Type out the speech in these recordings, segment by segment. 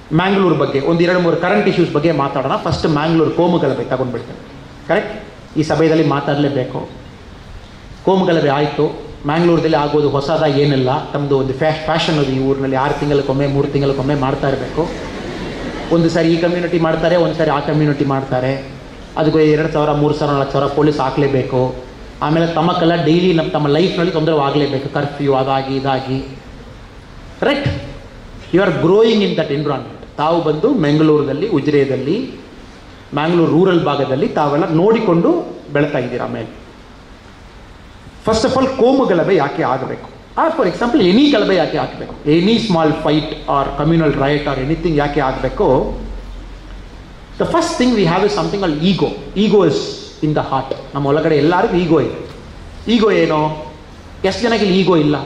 ಮ್ಯಾಂಗ್ಳೂರ್ ಬಗ್ಗೆ ಒಂದು 2-3 current issues ಬಗ್ಗೆ ಮಾತಾಡೋಣ. ಫಸ್ಟ್ ಮ್ಯಾಂಗ್ಳೂರ್ ಕೋಮುಗಲಭೆ ತಗೊಂಡ್ಬಿಡ್ತೇನೆ. ಕರೆಕ್ಟ್, ಈ ಸಭೆಯಲ್ಲಿ ಮಾತಾಡಲೇಬೇಕು. ಕೋಮುಗಲಭೆ ಆಯಿತು. ಮ್ಯಾಂಗ್ಳೂರದಲ್ಲಿ ಆಗೋದು ಹೊಸದಾಗಿ ಏನಿಲ್ಲ, ತಮ್ಮದು ಒಂದು ಫ್ಯಾಷನ್ ಅದು. ಈ ಊರಿನಲ್ಲಿ 6 ತಿಂಗಳಿಗೊಮ್ಮೆ 3 ತಿಂಗಳಿಗೊಮ್ಮೆ ಮಾಡ್ತಾ ಇರಬೇಕು. ಒಂದು ಸಾರಿ ಈ ಕಮ್ಯುನಿಟಿ ಮಾಡ್ತಾರೆ, ಒಂದು ಸಾರಿ ಆ ಕಮ್ಯುನಿಟಿ ಮಾಡ್ತಾರೆ. ಅದಕ್ಕೆ 2,000, 3,000, 4,000 ಪೊಲೀಸ್ ಹಾಕಲೇಬೇಕು. ಆಮೇಲೆ ತಮ್ಮಕ್ಕೆಲ್ಲ ಡೈಲಿ ತಮ್ಮ ಲೈಫ್ನಲ್ಲಿ ತೊಂದರೆ ಆಗಲೇಬೇಕು. ಕರ್ಫ್ಯೂ ಅದಾಗಿ ಇದಾಗಿ. Correct, you are growing in that environment. ತಾವು ಬಂದು ಮ್ಯಾಂಗ್ಳೂರಲ್ಲಿ, ಉಜಿರೆಯಲ್ಲಿ, ಮ್ಯಾಂಗ್ಳೂರು ರೂರಲ್ ಭಾಗದಲ್ಲಿ ತಾವೆಲ್ಲ ನೋಡಿಕೊಂಡು ಬೆಳೀತಾ ಇದ್ದೀರಾ. ಆಮೇಲೆ ಫಸ್ಟ್ ಆಫ್ ಆಲ್ ಕೋಮುಗಲಭೆ ಯಾಕೆ ಆಗಬೇಕು? ಫಾರ್ ಎಕ್ಸಾಂಪಲ್ ಎನಿ ಗಲಭೆ ಯಾಕೆ ಆಗಬೇಕು? Any small fight or communal riot or anything ಯಾಕೆ ಆಗಬೇಕು? The first thing we have is something all ego. Ego is in the heart. ನಮ್ಮ ಒಳಗಡೆ ಎಲ್ಲರಿಗೂ ಈಗೋ ಇದೆ. ಈಗೋ ಏನು? ಎಷ್ಟು ಜನಕ್ಕೆ ಇಲ್ಲಿ ಈಗೋ ಇಲ್ಲ?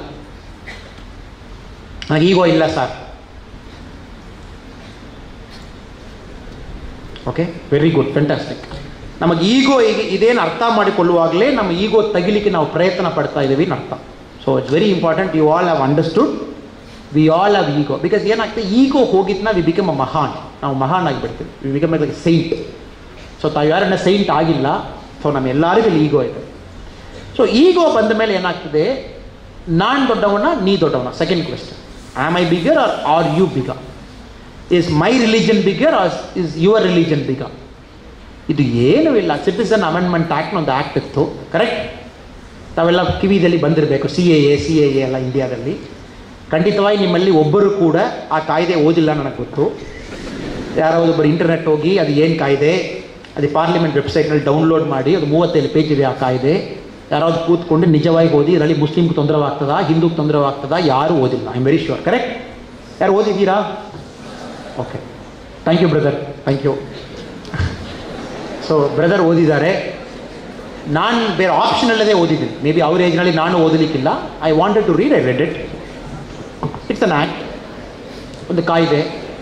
ನನಗೆ ಈಗೋ ಇಲ್ಲ sir. Okay, very good, fantastic. ನಮಗೆ ಈಗೋ ಇದೇನು ಅರ್ಥ ಮಾಡಿಕೊಳ್ಳುವಾಗಲೇ ನಮ್ಮ ಈಗೋ ತೆಗಿಲಿಕ್ಕೆ ನಾವು ಪ್ರಯತ್ನ ಪಡ್ತಾ ಇದ್ದೀವಿ ಅಂತ ಅರ್ಥ. So it's very important you all have understood we all have ego. Because ಏನಾಗ್ತದೆ, ಈಗೋ ಹೋಗಿದ್ನ ವಿ ಬಿಕಮ್ ಅ ಮಹಾನ್. ನಾವು ಮಹಾನ್ ಆಗಿಬಿಡ್ತೀವಿ. We become like saint. So ತಾವು ಯಾರನ್ನ ಸೈಂಟ್ ಆಗಿಲ್ಲ. ಸೊ ನಮ್ಮ ಎಲ್ಲರಿಗೂ ಇಲ್ಲಿ ಈಗೋ ಇದೆ. ಸೊ ಈಗೋ ಬಂದ ಮೇಲೆ ಏನಾಗ್ತದೆ, ನಾನು ದೊಡ್ಡವನ, ನೀ ದೊಡ್ಡವನ? Second question, am I bigger or you bigger? Is my religion bigger or is your religion bigger? ಇದು ಏನೂ ಇಲ್ಲ. ಸಿಟಿಸನ್ ಅಮೆಂಡ್ಮೆಂಟ್ ಆ್ಯಕ್ಟ್ ಒಂದು ಆ್ಯಕ್ಟ್ ಇತ್ತು. ಕರೆಕ್ಟ್, ತಾವೆಲ್ಲ ಕಿವಿದಲ್ಲಿ ಬಂದಿರಬೇಕು. ಸಿ ಎ ಎಲ್ಲ ಇಂಡಿಯಾದಲ್ಲಿ. ಖಂಡಿತವಾಗಿ ನಿಮ್ಮಲ್ಲಿ ಒಬ್ಬರು ಕೂಡ ಆ ಕಾಯ್ದೆ ಓದಿಲ್ಲ ನನಗೆ ಗೊತ್ತು. ಯಾರಾದೊಬ್ಬರು ಇಂಟರ್ನೆಟ್ ಹೋಗಿ ಅದು ಏನು ಕಾಯ್ದೆ, ಅದು ಪಾರ್ಲಿಮೆಂಟ್ ವೆಬ್ಸೈಟ್ನಲ್ಲಿ ಡೌನ್ಲೋಡ್ ಮಾಡಿ, ಅದು 37 ಪೇಜ್ ಇದೆ ಆ ಕಾಯ್ದೆ. ಯಾರಾದ್ರು ಕೂತ್ಕೊಂಡು ನಿಜವಾಗಿ ಓದಿ ಇದರಲ್ಲಿ ಮುಸ್ಲಿಮ್ಗೆ ತೊಂದರೆವಾಗ್ತದಾ, ಹಿಂದೂಗೆ ತೊಂದರೆವಾಗ್ತದಾ, ಯಾರೂ ಓದಿಲ್ಲ. I am very sure. Correct, ಯಾರು ಓದಿದ್ದೀರಾ? Okay, thank you brother, thank you. So brother ಓದಿದ್ದಾರೆ. ನಾನು ಬೇರೆ ಆಪ್ಷನ್ ಅಲ್ಲದೆ ಓದಿದ್ದೀನಿ. ಮೇ ಬಿ ಅವ್ರ ಏಜ್ನಲ್ಲಿ ನಾನು ಓದಲಿಕ್ಕಿಲ್ಲ. I wanted to read, I read it. It's an act, ಒಂದು ಕಾಯ್ದೆ.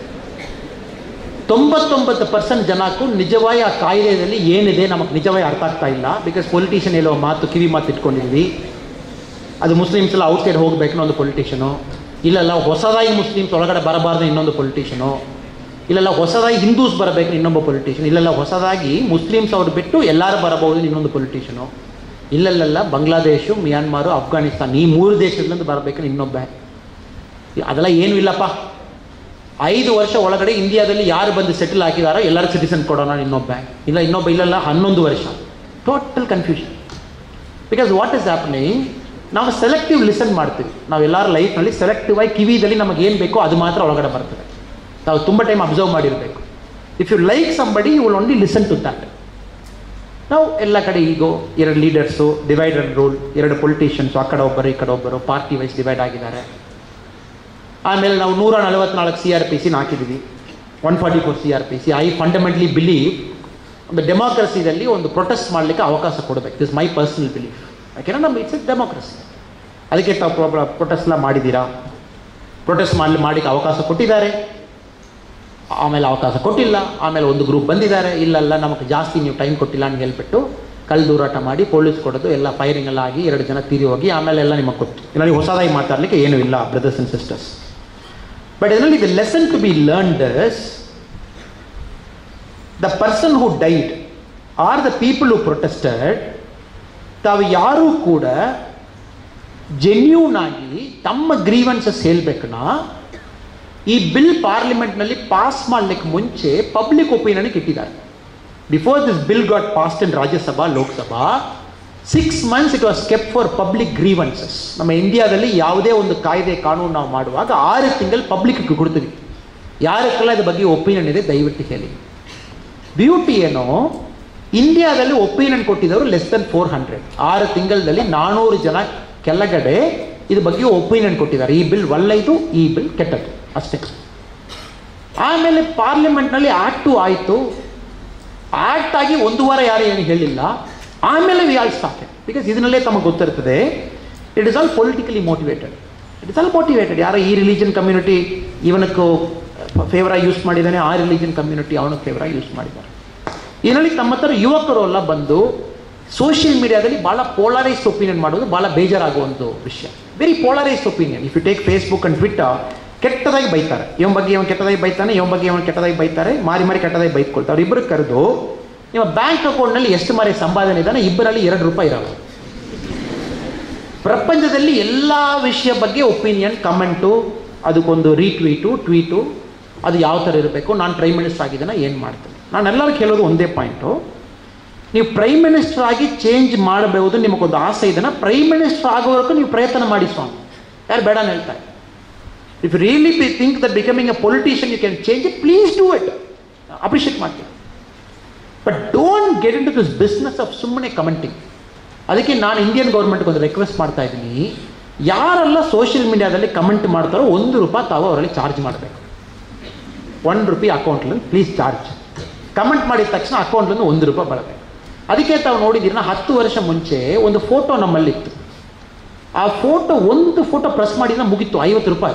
99% ಜನಕ್ಕೂ ನಿಜವಾಗಿ ಆ ಕಾಯ್ದೆಯಲ್ಲಿ ಏನಿದೆ ನಮಗೆ ನಿಜವಾಗಿ ಅರ್ಥ ಆಗ್ತಾ ಇಲ್ಲ. ಬಿಕಾಸ್ ಪೊಲಿಟಿಷಿಯನ್ ಹೇಳೋ ಮಾತು ಕಿವಿ ಮಾತು ಇಟ್ಕೊಂಡಿದ್ವಿ. ಅದು ಮುಸ್ಲಿಮ್ಸ್ ಎಲ್ಲ ಔಟ್ಸೈಡ್ ಹೋಗಬೇಕು ಅನ್ನೋ ಒಂದು ಪೊಲಿಟಿಷನು, ಇಲ್ಲೆಲ್ಲ ಹೊಸದಾಗಿ ಮುಸ್ಲಿಮ್ಸ್ ಒಳಗಡೆ ಬರಬಾರ್ದು ಇನ್ನೊಂದು ಪೊಲಿಟಿಷನು, ಇಲ್ಲೆಲ್ಲ ಹೊಸದಾಗಿ ಹಿಂದೂಸ್ ಬರಬೇಕು ಇನ್ನೊಬ್ಬ ಪೊಲಿಟಿಷನ್, ಇಲ್ಲೆಲ್ಲ ಹೊಸದಾಗಿ ಮುಸ್ಲಿಮ್ಸ್ ಅವ್ರು ಬಿಟ್ಟು ಎಲ್ಲರೂ ಬರಬಹುದು ಇನ್ನೊಂದು ಪೊಲಿಟಿಷನು, ಇಲ್ಲೆಲ್ಲ ಬಾಂಗ್ಲಾದೇಶ, ಮ್ಯಾನ್ಮಾರು, ಅಫ್ಘಾನಿಸ್ತಾನ್ ಈ 3 ದೇಶದಿಂದ ಬರಬೇಕು ಇನ್ನೊಬ್ಬ. ಅದೆಲ್ಲ ಏನೂ ಇಲ್ಲಪ್ಪ. 5 ವರ್ಷ ಒಳಗಡೆ ಇಂಡಿಯಾದಲ್ಲಿ ಯಾರು ಬಂದು ಸೆಟಲ್ ಆಗಿದಾರೋ ಎಲ್ಲರೂ ಸಿಟಿಸನ್ ಕೊಡೋಣ ಇನ್ನೊಬ್ಬ, ಇಲ್ಲೆಲ್ಲ 11 ವರ್ಷ. Total confusion. Because what is happening, ನಾವು ಸೆಲೆಕ್ಟಿವ್ ಲಿಸನ್ ಮಾಡ್ತೀವಿ. ನಾವೆಲ್ಲರ ಲೈಫ್ನಲ್ಲಿ ಸೆಲೆಕ್ಟಿವ್ ಆಗಿ ಕಿವಿದಲ್ಲಿ ನಮಗೆ ಏನು ಬೇಕೋ ಅದು ಮಾತ್ರ ಒಳಗಡೆ ಬರ್ತದೆ. ನಾವು ತುಂಬ ಟೈಮ್ ಅಬ್ಸರ್ವ್ ಮಾಡಿರಬೇಕು. If you like somebody you will only listen to that. ನಾವು ಎಲ್ಲ ಕಡೆ ego 2 leaders, divide and rule, 2 politicians, ಆ ಕಡೆ ಒಬ್ಬರು ಈ ಕಡೆ ಒಬ್ಬರು, ಪಾರ್ಟಿ ವೈಸ್ ಡಿವೈಡ್ ಆಗಿದ್ದಾರೆ. ಆಮೇಲೆ ನಾವು 144 CRPC ಹಾಕಿದ್ದೀವಿ, 144 CRPC. ಐ ಫಂಡಮೆಂಟಲಿ ಬಿಲೀವ್ ಒಂದು ಡೆಮಾಕ್ರಸಿದಲ್ಲಿ ಒಂದು ಪ್ರೊಟೆಸ್ಟ್ ಮಾಡಲಿಕ್ಕೆ ಅವಕಾಶ ಕೊಡಬೇಕು. This my personal belief. ಯಾಕೆಂದರೆ ನಮ್ಮ ಇಟ್ಸ್ ಎ ಡೆಮಾಕ್ರಸಿ. ಅದಕ್ಕೆ ತಾವು ಪ್ರೊಟೆಸ್ಟ್ ಎಲ್ಲ ಮಾಡಿದ್ದೀರಾ. ಪ್ರೊಟೆಸ್ಟ್ ಮಾಡಲಿಕ್ಕೆ ಅವಕಾಶ ಕೊಟ್ಟಿದ್ದಾರೆ, ಆಮೇಲೆ ಅವಕಾಶ ಕೊಟ್ಟಿಲ್ಲ, ಆಮೇಲೆ ಒಂದು ಗ್ರೂಪ್ ಬಂದಿದ್ದಾರೆ, ಇಲ್ಲೆಲ್ಲ ನಮಗೆ ಜಾಸ್ತಿ ನೀವು ಟೈಮ್ ಕೊಟ್ಟಿಲ್ಲ ಅಂತ ಹೇಳ್ಬಿಟ್ಟು ಕಲ್ಲು ದೂರಾಟ ಮಾಡಿ ಪೊಲೀಸ್ ಕೊಡೋದು, ಎಲ್ಲ ಫೈರಿಂಗ್ ಎಲ್ಲ ಆಗಿ 2 ಜನ ತೀರಿ ಹೋಗಿ ಆಮೇಲೆ ಎಲ್ಲ ನಿಮಗೆ ಕೊಟ್ಟು. ಇದರಲ್ಲಿ ಹೊಸದಾಗಿ ಮಾತಾಡಲಿಕ್ಕೆ ಏನೂ ಇಲ್ಲ ಬ್ರದರ್ಸ್ ಆ್ಯಂಡ್ ಸಿಸ್ಟರ್ಸ್. ಬಟ್ ಇದರಲ್ಲಿ the lesson to be learned is the person who died or the people who protested, ತಾವು ಯಾರೂ ಕೂಡ ಜೆನ್ಯೂನ್ ಆಗಿ ತಮ್ಮ ಗ್ರೀವೆನ್ಸಸ್ ಹೇಳ್ಬೇಕನ್ನ ಈ ಬಿಲ್ ಪಾರ್ಲಿಮೆಂಟ್ನಲ್ಲಿ ಪಾಸ್ ಮಾಡಲಿಕ್ಕೆ ಮುಂಚೆ ಪಬ್ಲಿಕ್ ಒಪಿನಿಯನ್ಗೆ ಇಟ್ಟಿದ್ದಾರೆ. Before this bill got passed in Rajya Sabha, Lok Sabha, 6 months it was kept for public grievances. ನಮ್ಮ ಇಂಡಿಯಾದಲ್ಲಿ ಯಾವುದೇ ಒಂದು ಕಾಯ್ದೆ ಕಾನೂನು ನಾವು ಮಾಡುವಾಗ 6 ತಿಂಗಳು ಪಬ್ಲಿಕ್ಗೆ ಕೊಡ್ತೀವಿ. ಯಾರಕ್ಕೆಲ್ಲ ಇದ್ರ ಬಗ್ಗೆ ಒಪಿನಿಯನ್ ಇದೆ ದಯವಿಟ್ಟು ಹೇಳಿ. ಬ್ಯೂಟಿ ಏನೋ, ಇಂಡಿಯಾದಲ್ಲಿ ಒಪಿನಿಯನ್ ಕೊಟ್ಟಿದ್ದವರು ಲೆಸ್ ದೆನ್ 400. 6 ತಿಂಗಳಲ್ಲಿ 400 ಜನ ಕೆಳಗಡೆ ಇದ್ರ ಬಗ್ಗೆ ಒಪಿನಿಯನ್ ಕೊಟ್ಟಿದ್ದಾರೆ. ಈ ಬಿಲ್ ಒಳ್ಳೆಯದು, ಈ ಬಿಲ್ ಕೆಟ್ಟದ್ದು, ಅಷ್ಟೇ. ಆಮೇಲೆ ಪಾರ್ಲಿಮೆಂಟ್ನಲ್ಲಿ ಆ್ಯಕ್ಟು ಆಯಿತು. ಆ್ಯಕ್ಟ್ ಆಗಿ 1 ವಾರ ಯಾರು ಏನು ಹೇಳಿಲ್ಲ. ಆಮೇಲೆ ವಿ ಆಲ್ ಸ್ಟಾರ್ಟೆಡ್. ಬಿಕಾಸ್ ಇದನ್ನಲ್ಲೇ ತಮಗೆ ಗೊತ್ತಿರ್ತದೆ, it is all politically motivated. ಯಾರೋ ಈ ರಿಲಿಜನ್ ಕಮ್ಯುನಿಟಿ ಇವನಕ್ಕೂ ಫೇವರಾಗಿ ಯೂಸ್ ಮಾಡಿದ್ದಾನೆ, ಆ ರಿಲಿಜನ್ ಕಮ್ಯುನಿಟಿ ಅವನಿಗೆ ಫೇವರಾಗಿ ಯೂಸ್ ಮಾಡಿದ್ದಾರೆ. ಇದರಲ್ಲಿ ತಮ್ಮ ಹತ್ರ ಯುವಕರು ಎಲ್ಲ ಬಂದು ಸೋಷಿಯಲ್ ಮೀಡಿಯಾದಲ್ಲಿ ಭಾಳ ಪೋಲರೈಸ್ಡ್ ಒಪಿನಿಯನ್ ಮಾಡೋದು ಭಾಳ ಬೇಜಾರಾಗುವಂಥ ವಿಷಯ. Very polarised opinion. If you take Facebook and Twitter, ಕೆಟ್ಟದಾಗಿ ಬೈತಾರೆ. ಇವನ ಬಗ್ಗೆ ಇವನು ಕೆಟ್ಟದಾಗಿ ಬೈತಾನೆ, ಇವನ ಬಗ್ಗೆ ಇವನು ಕೆಟ್ಟದಾಗಿ ಬೈತಾರೆ, ಮಾರಿ ಮಾರಿ ಕೆಟ್ಟದಾಗಿ ಬೈದ್ಕೊಳ್ತಾರೆ. ಅವ್ರು ಇಬ್ಬರು ಕರೆದು ನಿಮ್ಮ ಬ್ಯಾಂಕ್ ಅಕೌಂಟ್ನಲ್ಲಿ ಎಷ್ಟು ಮಾರಿ ಸಂಪಾದನೆ ಇದ್ದಾನೆ, ಇಬ್ಬರಲ್ಲಿ ₹2 ಇರಲ್ಲ. ಪ್ರಪಂಚದಲ್ಲಿ ಎಲ್ಲ ವಿಷಯ ಬಗ್ಗೆ ಒಪಿನಿಯನ್, ಕಮೆಂಟು, ಅದಕ್ಕೊಂದು ಟ್ವೀಟು, ಅದು ಯಾವ ಥರ ಇರಬೇಕು, ನಾನು ಪ್ರೈಮ್ ಮಿನಿಸ್ಟರ್ ಆಗಿದ್ದೇನೆ, ಏನು ಮಾಡ್ತೇನೆ. ನಾನು ಎಲ್ಲರೂ ಕೇಳೋದು ಒಂದೇ ಪಾಯಿಂಟು, ನೀವು ಪ್ರೈಮ್ ಮಿನಿಸ್ಟರ್ ಆಗಿ ಚೇಂಜ್ ಮಾಡಬಹುದು, ನಿಮಗೊಂದು ಆಸೆ ಇದೆನಾ, ಪ್ರೈಮ್ ಮಿನಿಸ್ಟರ್ ಆಗೋವರೆಗೂ ನೀವು ಪ್ರಯತ್ನ ಮಾಡಿ ಸ್ವಾಮಿ, ಯಾರು ಬೇಡ ಹೇಳ್ತಾರೆ. If really think that becoming a politician you can change it, please do it, appreciate ಮಾಡ್ತೀನಿ. But don't get into this business of ಸುಮ್ಮನೆ ಕಮೆಂಟಿಂಗ್. ಅದಕ್ಕೆ ನಾನು ಇಂಡಿಯನ್ ಗೌರ್ಮೆಂಟ್ಗೆ ಒಂದು ರಿಕ್ವೆಸ್ಟ್ ಮಾಡ್ತಾ ಇದ್ದೀನಿ, ಯಾರೆಲ್ಲ ಸೋಷಿಯಲ್ ಮೀಡಿಯಾದಲ್ಲಿ ಕಮೆಂಟ್ ಮಾಡ್ತಾರೋ ₹1 ತಾವು ಅವರಲ್ಲಿ ಚಾರ್ಜ್ ಮಾಡಬೇಕು. ₹1 ಅಕೌಂಟ್ಲಿ ಪ್ಲೀಸ್ ಚಾರ್ಜ್. ಕಮೆಂಟ್ ಮಾಡಿದ ತಕ್ಷಣ ಅಕೌಂಟ್ಲಿಂದ ₹1 ಬರಬೇಕು. ಅದಕ್ಕೆ ತಾವು ನೋಡಿದ್ದೀರ 10 ವರ್ಷ ಮುಂಚೆ ಒಂದು ಫೋಟೋ ನಮ್ಮಲ್ಲಿತ್ತು. ಆ ಒಂದು ಫೋಟೋ ಪ್ರೆಸ್ ಮಾಡಿದ್ರೆ ಮುಗೀತು, ₹50.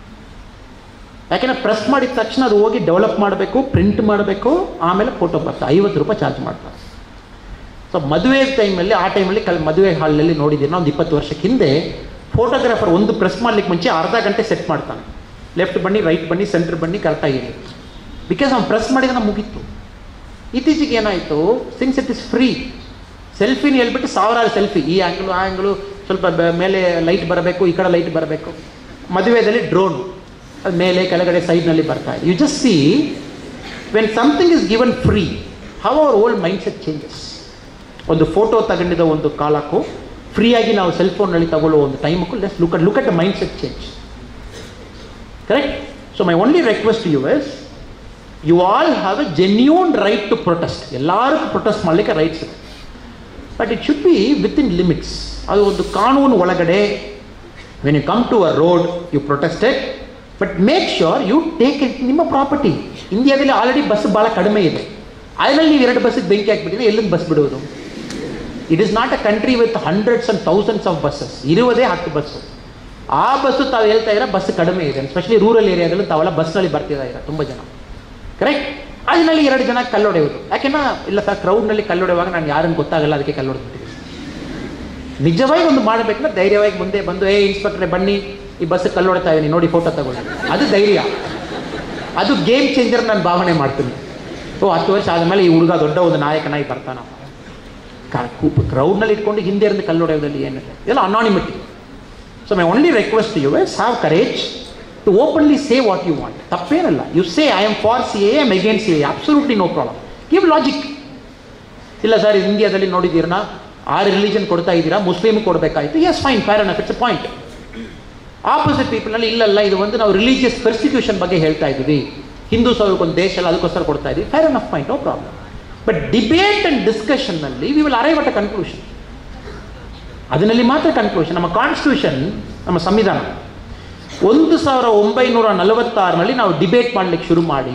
ಯಾಕೆಂದರೆ ಪ್ರೆಸ್ ಮಾಡಿದ ತಕ್ಷಣ ಅದು ಹೋಗಿ ಡೆವಲಪ್ ಮಾಡಬೇಕು, ಪ್ರಿಂಟ್ ಮಾಡಬೇಕು, ಆಮೇಲೆ ಫೋಟೋ ಬರ್ತದೆ, ₹50 ಚಾರ್ಜ್ ಮಾಡ್ತಾರೆ. ಸೊ ಮದುವೆ ಟೈಮಲ್ಲಿ, ಆ ಟೈಮಲ್ಲಿ ಮದುವೆ ಹಾಲ್ನಲ್ಲಿ ನೋಡಿದ್ದೀರಿ, ನಾವು 20 ವರ್ಷಕ್ಕೆ ಹಿಂದೆ ಫೋಟೋಗ್ರಾಫರ್ ಒಂದು ಪ್ರೆಸ್ ಮಾಡಲಿಕ್ಕೆ ಮುಂಚೆ ಅರ್ಧ ಗಂಟೆ ಸೆಟ್ ಮಾಡ್ತಾನೆ, ಲೆಫ್ಟ್ ಬನ್ನಿ, ರೈಟ್ ಬನ್ನಿ, ಸೆಂಟ್ರ್ ಬನ್ನಿ, ಕರೆಕ್ಟಾಗಿ ಹೇಳಿ. ಬಿಕಾಸ್ ಅವ್ನು ಪ್ರೆಸ್ ಮಾಡಿದ್ರೆ ಮುಗೀತು. ಇತ್ತೀಚೆಗೆ ಏನಾಯಿತು, ಸಿನ್ಸ್ ಇಟ್ ಇಸ್ ಫ್ರೀ, ಸೆಲ್ಫಿನ ಹೇಳ್ಬಿಟ್ಟು 1000 ಸೆಲ್ಫಿ, ಈ ಆ್ಯಂಗ್ಲು ಆ ಆ್ಯಂಗ್ಲು, ಸ್ವಲ್ಪ ಮೇಲೆ ಲೈಟ್ ಬರಬೇಕು, ಈ ಕಡೆ ಲೈಟ್ ಬರಬೇಕು. ಮದುವೆಯಲ್ಲಿ ಡ್ರೋನ್, ಅದು ಮೇಲೆ ಕೆಳಗಡೆ ಸೈಡ್ನಲ್ಲಿ ಬರ್ತಾ ಇದೆ. You just see when something is given free, how our old mind set changes. ಒಂದು ಫೋಟೋ ತಗೊಂಡಿದ್ದ ಒಂದು ಕಾಲಕ್ಕೂ ಫ್ರೀಯಾಗಿ ನಾವು ಸೆಲ್ ಫೋನ್ನಲ್ಲಿ ತಗೊಳ್ಳೋ ಒಂದು ಟೈಮಕ್ಕೂ let's look at the mind set change. Correct? So my only request to you is, you all have a genuine right to protest. ಎಲ್ಲರಿಗೂ ಪ್ರೊಟೆಸ್ಟ್ ಮಾಡಲಿಕ್ಕೆ ರೈಟ್ಸ್ ಇದೆ, but it should be within limits. ಅದು ಒಂದು ಕಾನೂನು ಒಳಗಡೆ. When you come to a road you protested, but make sure you take it ನಿಮ್ಮ property. ಇಂಡಿಯಾದಲ್ಲಿ already bus ಭಾಳ ಕಡಿಮೆ ಇದೆ, ಅದರಲ್ಲಿ ನೀವು 2 ಬಸ್ಸಿಗೆ ಬೆಂಕಿ ಹಾಕ್ಬಿಟ್ಟಿದ್ರೆ ಎಲ್ಲಿಂದ ಬಸ್ ಬಿಡುವುದು? It is not a country with hundreds and thousands of buses, ಇರುವುದೇ 10 ಬಸ್ಸು. ಆ ಬಸ್ಸು ತಾವು ಹೇಳ್ತಾ ಇರೋ ಬಸ್ ಕಡಿಮೆ ಇದೆ, ಎಸ್ಪೆಷಲಿ ರೂರಲ್ ಏರಿಯಾದಲ್ಲಿ ತಾವೆಲ್ಲ ಬಸ್ನಲ್ಲಿ ಬರ್ತಿದ್ದಾರೆ ತುಂಬ ಜನ. ಕರೆಕ್ಟ್? ಅದರಲ್ಲಿ 2 ಜನ ಕಲ್ಲೊಡೆಯೋದು. ಯಾಕೆಂದ್ರೆ ಇಲ್ಲ ಸರ್, ಕ್ರೌಡ್ನಲ್ಲಿ ಕಲ್ಲೊಡೆಯುವಾಗ ನಾನು ಯಾರನ್ನು ಗೊತ್ತಾಗಲ್ಲ, ಅದಕ್ಕೆ ಕಲ್ಲೊಡೆದ್ಬಿಟ್ಟಿದ್ದೀನಿ. ನಿಜವಾಗಿ ಒಂದು ಮಾಡಬೇಕಂದ್ರೆ ಧೈರ್ಯವಾಗಿ ಮುಂದೆ ಬಂದು, ಇನ್ಸ್ಪೆಕ್ಟ್ರೆ ಬನ್ನಿ, ಈ ಬಸ್ ಕಲ್ಲೊಡ್ತಾ ಇದ್ದೀನಿ ನೋಡಿ, ಫೋಟೋ ತಗೊಳ್ಳಿ. ಅದು ಧೈರ್ಯ, ಅದು ಗೇಮ್ ಚೇಂಜರ್ ನಾನು ಭಾವನೆ ಮಾಡ್ತೀನಿ. 10 ವರ್ಷ ಆದಮೇಲೆ ಈ ಹುಡುಗ ದೊಡ್ಡ ಒಂದು ನಾಯಕನಾಗಿ ಬರ್ತಾನ. ಕ್ರೌಡ್ನಲ್ಲಿ ಇಟ್ಕೊಂಡು ಹಿಂದೆ ಇருந்து ಕಲ್ಲೊಡೆಯೋದಲ್ಲಿ ಏನಿದೆ, ಇದೆಲ್ಲ anonymity. So my only request you is have courage to openly say what you want. ತಪ್ಪೇನಲ್ಲ, you say I am for CAA, I am against CAA, absolutely no problem. Give logic. ಇಲ್ಲ ಸರ್, ಇಂಡಿಯಾದಲ್ಲಿ ನೋಡಿದ್ದೀರನ್ನ 6 religion ಕೊಡ್ತಾ ಇದ್ದೀರಾ, Muslim ಕೊಡಬೇಕಾಯ್ತು, yes fine, fair enough, it's a point. Opposite ಪೀಪಲ್ನಲ್ಲಿ ಇಲ್ಲಲ್ಲ, ಇದು ಒಂದು ನಾವು ರಿಲಿಜಿಯಸ್ ಪರ್ಸಿಕ್ಯೂಷನ್ ಬಗ್ಗೆ ಹೇಳ್ತಾ ಇದ್ದೀವಿ, ಹಿಂದೂಸ್ ಅವ್ರಿಗೊಂದು ದೇಶ ಅಲ್ಲ, ಅದಕ್ಕೋಸ್ಕರ ಕೊಡ್ತಾ ಇದ್ದೀವಿ, fair enough point, no problem. But debate and ಡಿಸ್ಕಷನ್ನಲ್ಲಿ we will arrive at a conclusion. ಅದರಲ್ಲಿ ಮಾತ್ರ ಕನ್ಕ್ಲೂಷನ್. ನಮ್ಮ ಕಾನ್ಸ್ಟಿಟ್ಯೂಷನ್, ನಮ್ಮ ಸಂವಿಧಾನ 1946ರಲ್ಲಿ ನಾವು ಡಿಬೇಟ್ ಮಾಡಲಿಕ್ಕೆ ಶುರು ಮಾಡಿ